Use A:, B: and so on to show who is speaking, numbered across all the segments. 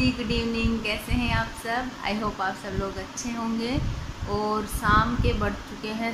A: Good evening. कैसे हैं आप सब? आई होप आप सब लोग अच्छे होंगे। और शाम के बढ़ चुके हैं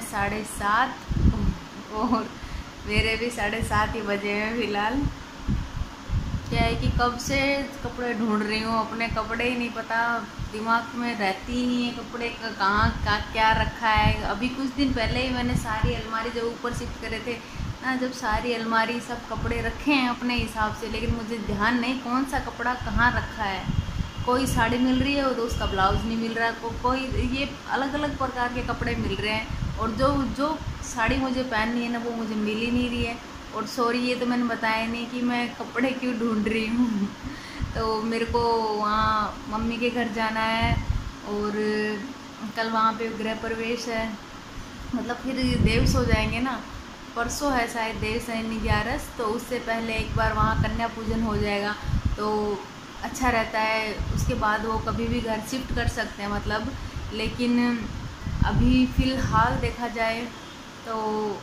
A: 7:30 और मेरे भी 7:30 ही बजे हैं फ़िलहाल। क्या है कि कब से कपड़े ढूंढ रही हूँ, अपने कपड़े ही नहीं पता, दिमाग में रहती ही नहीं है कपड़े का कहाँ का क्या रखा है। अभी कुछ दिन पहले ही मैंने सारी अलमारी जब ऊपर शिफ्ट करे थे ना, जब सारी अलमारी सब कपड़े रखे हैं अपने हिसाब से, लेकिन मुझे ध्यान नहीं कौन सा कपड़ा कहाँ रखा है। कोई साड़ी मिल रही है और उसका ब्लाउज नहीं मिल रहा, कोई ये अलग अलग प्रकार के कपड़े मिल रहे हैं, और जो जो साड़ी मुझे पहननी है ना वो मुझे मिल ही नहीं रही है। और सॉरी, ये तो मैंने बताया नहीं कि मैं कपड़े क्यों ढूंढ रही हूँ। तो मेरे को वहाँ मम्मी के घर जाना है और कल वहाँ पे गृह प्रवेश है, मतलब फिर देवस हो जाएंगे ना। परसों है शायद देवस है 11, तो उससे पहले एक बार वहाँ कन्या पूजन हो जाएगा तो अच्छा रहता है। उसके बाद वो कभी भी घर शिफ्ट कर सकते हैं मतलब। लेकिन अभी फ़िलहाल देखा जाए तो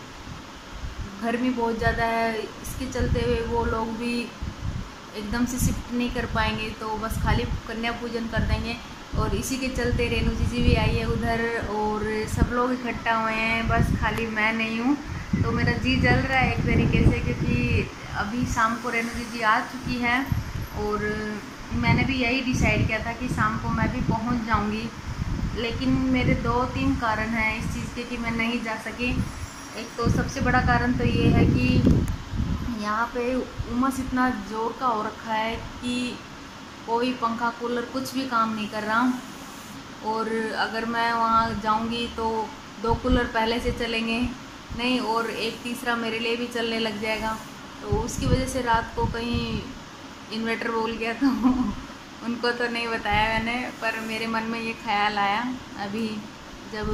A: गर्मी बहुत ज़्यादा है, इसके चलते हुए वो लोग भी एकदम से शिफ्ट नहीं कर पाएंगे, तो बस खाली कन्या पूजन कर देंगे। और इसी के चलते रेणु जी भी आई है उधर और सब लोग इकट्ठा हुए हैं, बस खाली मैं नहीं हूँ। तो मेरा जी जल रहा है एक तरीके से, क्योंकि अभी शाम को रेणु जी आ चुकी है और मैंने भी यही डिसाइड किया था कि शाम को मैं भी पहुँच जाऊँगी। लेकिन मेरे 2-3 कारण हैं इस चीज़ के कि मैं नहीं जा सकी। एक तो सबसे बड़ा कारण तो ये है कि यहाँ पे उमस इतना ज़ोर का हो रखा है कि कोई पंखा कूलर कुछ भी काम नहीं कर रहा। और अगर मैं वहाँ जाऊँगी तो 2 कूलर पहले से चलेंगे नहीं और एक तीसरा मेरे लिए भी चलने लग जाएगा। तो उसकी वजह से रात को कहीं इन्वर्टर बोल गया तो उनको तो नहीं बताया मैंने, पर मेरे मन में ये ख्याल आया अभी जब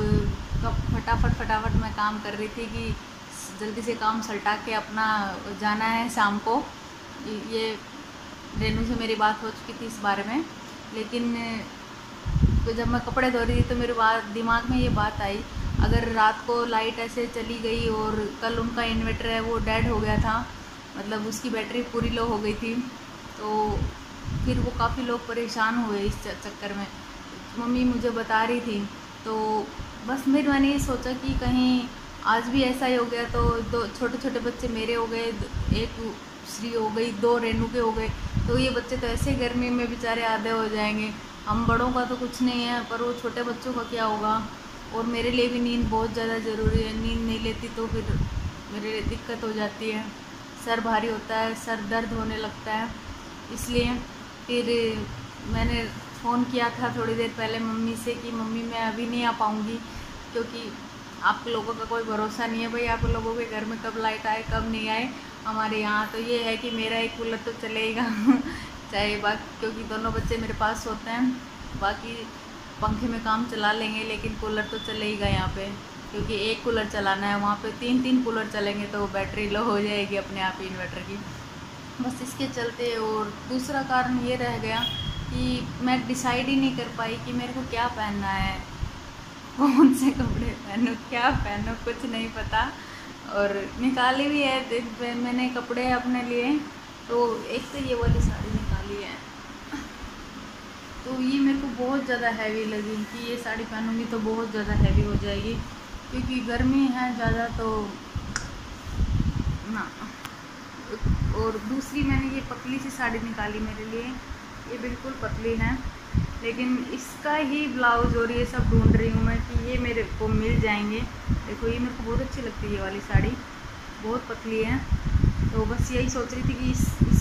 A: फटाफट मैं काम कर रही थी कि जल्दी से काम सलटा के अपना जाना है शाम को। ये रेनू से मेरी बात हो चुकी थी इस बारे में, लेकिन तो जब मैं कपड़े धो रही थी तो मेरे दिमाग में ये बात आई, अगर रात को लाइट ऐसे चली गई और कल उनका इन्वर्टर है वो डेड हो गया था, मतलब उसकी बैटरी पूरी लो हो गई थी, तो फिर वो काफ़ी लोग परेशान हुए इस चक्कर में। मम्मी मुझे बता रही थी, तो बस मैंने ये सोचा कि कहीं आज भी ऐसा ही हो गया तो 2 छोटे छोटे बच्चे मेरे हो गए, एक श्री हो गई, 2 रेनू के हो गए, तो ये बच्चे तो ऐसे गर्मी में बेचारे आधे हो जाएंगे। हम बड़ों का तो कुछ नहीं है, पर वो छोटे बच्चों का क्या होगा। और मेरे लिए भी नींद बहुत ज़्यादा ज़रूरी है, नींद नहीं लेती तो फिर मेरे लिए दिक्कत हो जाती है, सर भारी होता है, सर दर्द होने लगता है। इसलिए फिर मैंने फ़ोन किया था थोड़ी देर पहले मम्मी से कि मम्मी मैं अभी नहीं आ पाऊँगी, क्योंकि आप लोगों का कोई भरोसा नहीं है भाई, आप लोगों के घर में कब लाइट आए कब नहीं आए। हमारे यहाँ तो ये है कि मेरा एक कूलर तो चलेगा चाहे बाकी, क्योंकि दोनों बच्चे मेरे पास होते हैं, बाकी पंखे में काम चला लेंगे लेकिन कूलर तो चलेगा यहाँ पे, क्योंकि एक कूलर चलाना है, वहाँ पे 3-3 कूलर चलेंगे तो बैटरी लो हो जाएगी अपने आप ही इन्वर्टर की। बस इसके चलते। और दूसरा कारण ये रह गया कि मैं डिसाइड ही नहीं कर पाई कि मेरे को क्या पहनना है, कौन से कपड़े पहनूँ, क्या पहनूँ, कुछ नहीं पता। और निकाली भी है मैंने कपड़े अपने लिए, तो एक तो ये वाली साड़ी निकाली है, तो ये मेरे को बहुत ज़्यादा हैवी लगी कि ये साड़ी पहनूँगी तो बहुत ज़्यादा हैवी हो जाएगी, क्योंकि गर्मी है ज़्यादा तो ना। और दूसरी मैंने ये पतली सी साड़ी निकाली मेरे लिए, ये बिल्कुल पतली है, लेकिन इसका ही ब्लाउज और ये सब ढूंढ रही हूँ मैं कि ये मेरे को मिल जाएंगे। देखो ये मेरे को बहुत अच्छी लगती है, ये वाली साड़ी बहुत पतली है, तो बस यही सोच रही थी कि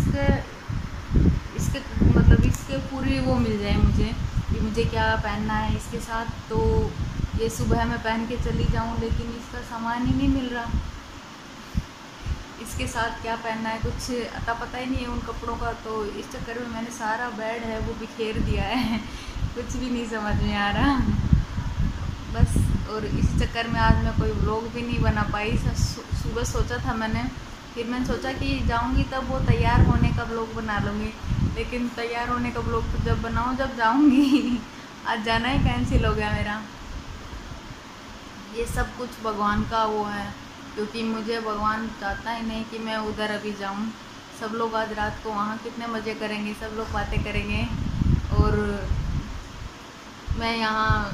A: इसके मतलब इसके पूरी वो मिल जाए मुझे कि मुझे क्या पहनना है इसके साथ। तो ये सुबह मैं पहन के चली जाऊँ, लेकिन इसका सामान ही नहीं मिल रहा, इसके साथ क्या पहनना है कुछ अता पता ही नहीं है उन कपड़ों का। तो इस चक्कर में मैंने सारा बेड है वो बिखेर दिया है कुछ भी नहीं समझ में आ रहा बस। और इस चक्कर में आज मैं कोई व्लॉग भी नहीं बना पाई। सुबह सोचा था मैंने, फिर मैंने सोचा कि जाऊंगी तब वो तैयार होने का व्लॉग बना लूँगी, लेकिन तैयार होने का व्लॉग तो जब बनाऊँ जब जाऊँगी आज जाना ही कैंसिल हो गया मेरा। ये सब कुछ भगवान का वो है, क्योंकि मुझे भगवान चाहता ही नहीं कि मैं उधर अभी जाऊं। सब लोग आज रात को वहाँ कितने मज़े करेंगे, सब लोग बातें करेंगे और मैं यहाँ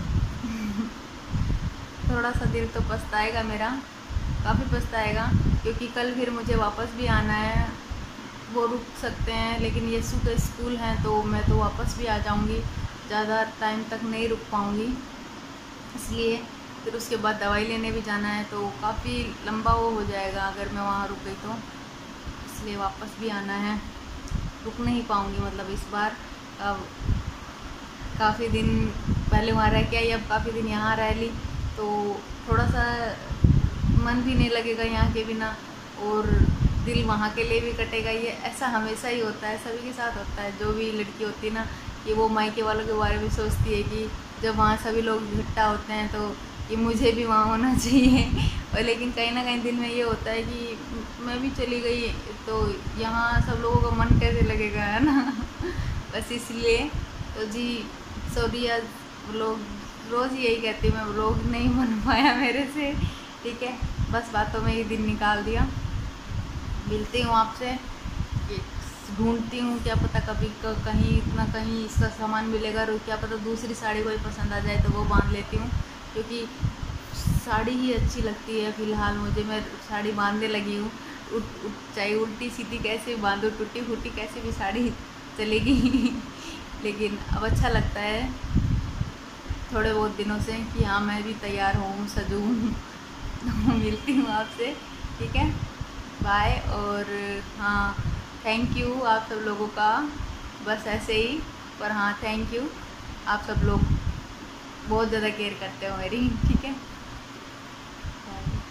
A: थोड़ा सा दिल तो पछताएगा मेरा, काफ़ी पछताएगा, क्योंकि कल फिर मुझे वापस भी आना है। वो रुक सकते हैं लेकिन यीशु का स्कूल है तो मैं तो वापस भी आ जाऊँगी, ज़्यादा टाइम तक नहीं रुक पाऊँगी, इसलिए फिर उसके बाद दवाई लेने भी जाना है, तो काफ़ी लंबा वो हो जाएगा अगर मैं वहाँ रुक गई तो, इसलिए वापस भी आना है। रुक नहीं पाऊँगी, मतलब इस बार अब काफ़ी दिन पहले वहाँ रह के आई, अब काफ़ी दिन यहाँ रह ली, तो थोड़ा सा मन भी नहीं लगेगा यहाँ के बिना, और दिल वहाँ के लिए भी कटेगा। ये ऐसा हमेशा ही होता है, सभी के साथ होता है। जो भी लड़की होती है ना, कि वो मायके वालों के बारे में सोचती है कि जब वहाँ सभी लोग इकट्ठा होते हैं तो कि मुझे भी वहाँ होना चाहिए और लेकिन कहीं ना कहीं दिल में ये होता है कि मैं भी चली गई तो यहाँ सब लोगों का मन कैसे लगेगा, है ना बस इसलिए तो जी सॉरी, आज लोग रोज़ यही कहती हूँ, मैं व्लॉग नहीं बन पाया मेरे से, ठीक है। बस बातों में ही दिन निकाल दिया। मिलती हूँ आपसे, ढूंढती हूँ, क्या पता कभी कहीं ना कहीं इसका सामान मिलेगा, और क्या पता दूसरी साड़ी कोई पसंद आ जाए तो वो बांध लेती हूँ, क्योंकि साड़ी ही अच्छी लगती है फ़िलहाल मुझे। मैं साड़ी बांधने लगी हूँ, चाहे उल्टी सीधी कैसे बांधो, टूटी फूटी कैसे भी साड़ी चलेगी लेकिन अब अच्छा लगता है थोड़े बहुत दिनों से कि हाँ मैं भी तैयार हूँ, सजूँ मिलती हूँ आपसे, ठीक है, बाय। और हाँ थैंक यू आप सब लोगों का, बस ऐसे ही, पर हाँ थैंक यू, आप सब लोग बहुत ज़्यादा केयर करते हो मेरी, ठीक है।